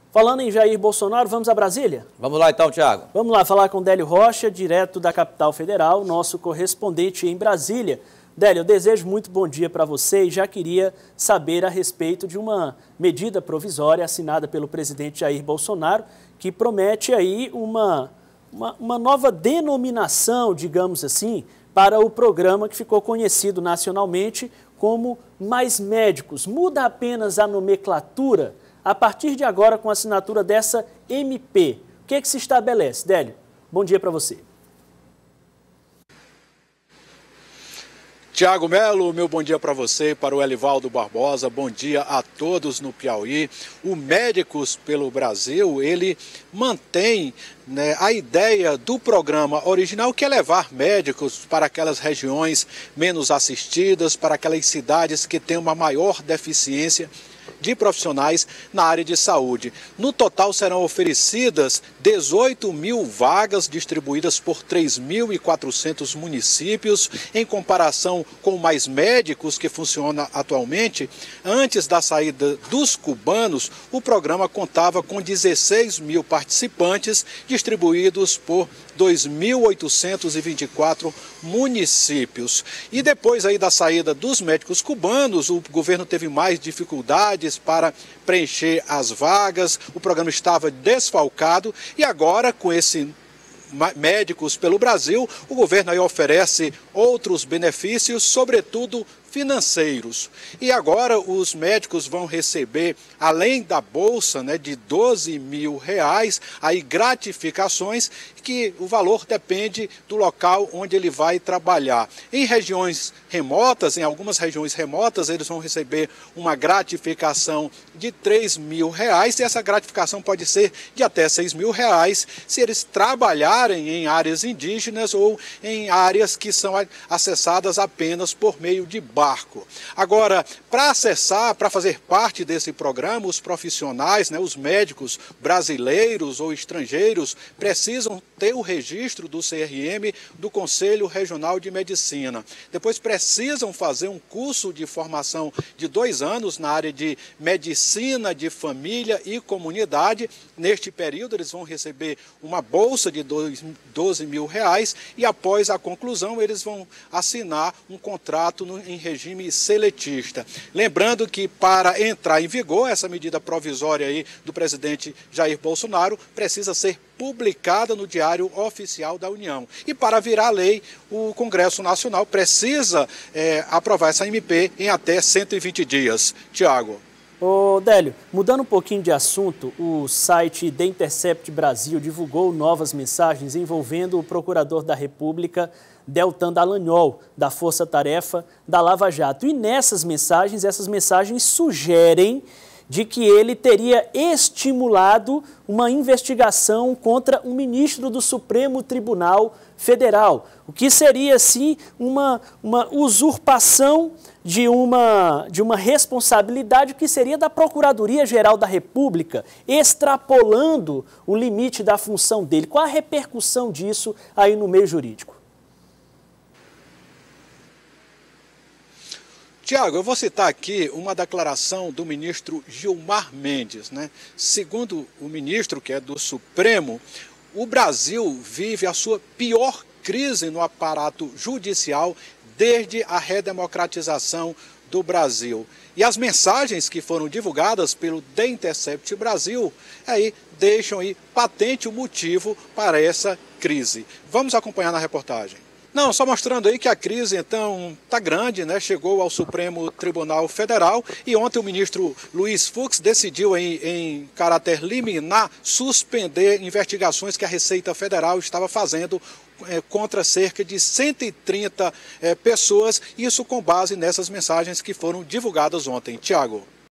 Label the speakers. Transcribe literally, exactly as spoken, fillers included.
Speaker 1: Falando em Jair Bolsonaro, vamos a Brasília?
Speaker 2: Vamos lá então, Tiago.
Speaker 1: Vamos lá falar com Délio Rocha, direto da capital federal, nosso correspondente em Brasília. Délio, eu desejo muito bom dia para você e já queria saber a respeito de uma medida provisória assinada pelo presidente Jair Bolsonaro, que promete aí uma, uma, uma nova denominação, digamos assim, para o programa que ficou conhecido nacionalmente como Mais Médicos. Muda apenas a nomenclatura a partir de agora com a assinatura dessa M P. O que é que se estabelece, Délio? Bom dia para você.
Speaker 3: Tiago Melo, meu bom dia para você, para o Elivaldo Barbosa, bom dia a todos no Piauí. O Médicos pelo Brasil, ele mantém, né, a ideia do programa original, que é levar médicos para aquelas regiões menos assistidas, para aquelas cidades que têm uma maior deficiência de profissionais na área de saúde. No total serão oferecidas dezoito mil vagas distribuídas por três mil e quatrocentos municípios, em comparação com Mais Médicos, que funciona atualmente. Antes da saída dos cubanos, o programa contava com dezesseis mil participantes distribuídos por dois mil oitocentos e vinte e quatro municípios. E depois aí da saída dos médicos cubanos, o governo teve mais dificuldades para preencher as vagas, o programa estava desfalcado e agora, com esse Médicos pelo Brasil, o governo aí oferece outros benefícios, sobretudo financeiros. E agora os médicos vão receber, além da bolsa, né, de doze mil reais, aí gratificações, que o valor depende do local onde ele vai trabalhar. Em regiões remotas, em algumas regiões remotas, eles vão receber uma gratificação de três mil reais, e essa gratificação pode ser de até seis mil reais, se eles trabalharem em áreas indígenas ou em áreas que são acessadas apenas por meio de barco. Agora, para acessar, para fazer parte desse programa, os profissionais, né, os médicos brasileiros ou estrangeiros, precisam ter o registro do C R M do Conselho Regional de Medicina. Depois precisam fazer um curso de formação de dois anos na área de medicina de família e comunidade. Neste período, eles vão receber uma bolsa de doze mil reais e, após a conclusão, eles vão assinar um contrato no, em regime seletista. Lembrando que, para entrar em vigor, essa medida provisória aí do presidente Jair Bolsonaro precisa ser publicada no Diário Oficial da União. E para virar lei, o Congresso Nacional precisa é, aprovar essa M P em até cento e vinte dias. Tiago.
Speaker 1: Ô, Délio, mudando um pouquinho de assunto, o site The Intercept Brasil divulgou novas mensagens envolvendo o procurador da República, Deltan Dallagnol, da Força Tarefa da Lava Jato. E nessas mensagens, essas mensagens sugerem de que ele teria estimulado uma investigação contra um ministro do Supremo Tribunal Federal, o que seria, assim, uma, uma usurpação de uma, de uma responsabilidade que seria da Procuradoria-Geral da República, extrapolando o limite da função dele. Qual a repercussão disso aí no meio jurídico?
Speaker 3: Tiago, eu vou citar aqui uma declaração do ministro Gilmar Mendes, né? Segundo o ministro, que é do Supremo, o Brasil vive a sua pior crise no aparato judicial desde a redemocratização do Brasil. E as mensagens que foram divulgadas pelo The Intercept Brasil aí deixam aí patente o motivo para essa crise. Vamos acompanhar na reportagem. Não, só mostrando aí que a crise, então, está grande, né? Chegou ao Supremo Tribunal Federal e ontem o ministro Luiz Fux decidiu, em, em caráter liminar, suspender investigações que a Receita Federal estava fazendo é, contra cerca de cento e trinta é, pessoas, isso com base nessas mensagens que foram divulgadas ontem. Tiago.